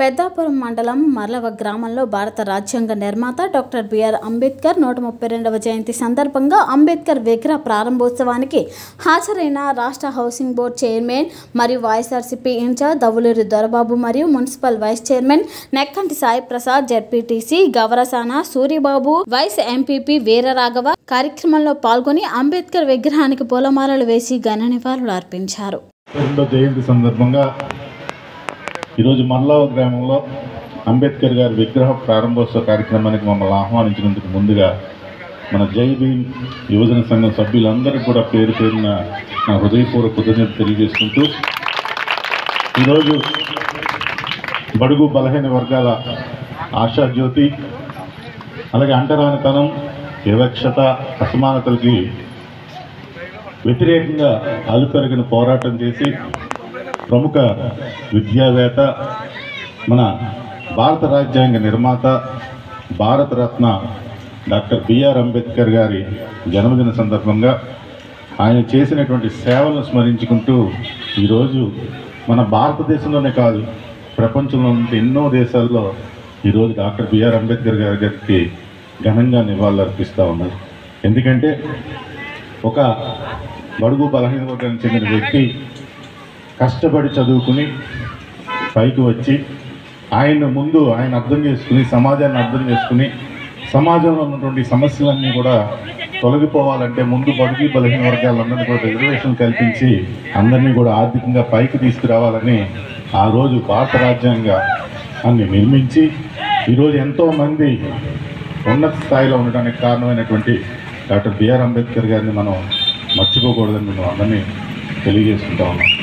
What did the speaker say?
పెద్దాపురం మండలం మర్లవ గ్రామంలో భారత రాజ్యాంగ నిర్మాత డాక్టర్ బిఆర్ అంబేద్కర్ 132వ జయంతి సందర్భంగా అంబేద్కర్ విగ్రహ ప్రారంభోత్సవానికి హాజరైన రాష్ట్ర హౌసింగ్ బోర్డు చైర్మన్ మరియు వైఎస్ఆర్సీపీ ఇన్ఛార్జ్ దవ్వులూరి దొరబాబు మరియు municipal vice chairman Nekkanti Sai Prasad, ZPTC Gavarasana Suribabu, vice MPP Veeraraghava కార్యక్రమంలో పాల్గొని అంబేద్కర్ విగ్రహానికి పూలమాలలు వేసి ఘన నివాళులు అర్పించారు. జయంతి సందర్భంగా ఈరోజు మర్లవ గ్రామంలో అంబేద్కర్ గారి విగ్రహ ప్రారంభోత్సవ కార్యక్రమానికి మమ్మల్ని ఆహ్వానించినందుకు ముందుగా మన జై భీమ్ యువజన సంఘం సభ్యులందరికీ కూడా పేరు పేరున నా హృదయపూర్వక కృతజ్ఞతలు తెలియజేసుకుంటూ ఈరోజు బడుగు బలహీన వర్గాల ఆశాజ్యోతి, అలాగే అంటరానితనం, వివక్షత, అసమానతలకి వ్యతిరేకంగా అలుపెరగిన పోరాటం చేసి ప్రముఖ విద్యావేత్త, మన భారత రాజ్యాంగ నిర్మాత, భారతరత్న డాక్టర్ బిఆర్ అంబేద్కర్ గారి జన్మదిన సందర్భంగా ఆయన చేసినటువంటి సేవలను స్మరించుకుంటూ ఈరోజు మన భారతదేశంలోనే కాదు ప్రపంచంలో ఎన్నో దేశాల్లో ఈరోజు డాక్టర్ బిఆర్ అంబేద్కర్ గారికి ఘనంగా నివాళులు అర్పిస్తూ ఉన్నారు. ఎందుకంటే ఒక బడుగు బలహీన వర్గానికి చెందిన వ్యక్తి కష్టపడి చదువుకుని పైకి వచ్చి ఆయన అర్థం చేసుకుని సమాజాన్ని అర్థం చేసుకుని సమాజంలో ఉన్నటువంటి సమస్యలన్నీ కూడా తొలగిపోవాలంటే ముందు బడుగు బలహీన వర్గాలందరినీ కూడా రిజర్వేషన్ కల్పించి అందరినీ కూడా ఆర్థికంగా పైకి తీసుకురావాలని ఆ రోజు భారత రాజ్యాంగాన్ని నిర్మించి ఈరోజు ఎంతోమంది ఉన్నత స్థాయిలో ఉండడానికి కారణమైనటువంటి డాక్టర్ బిఆర్ అంబేద్కర్ గారిని మనం మర్చిపోకూడదని మేము అందరినీ తెలియజేసుకుంటా ఉన్నాం.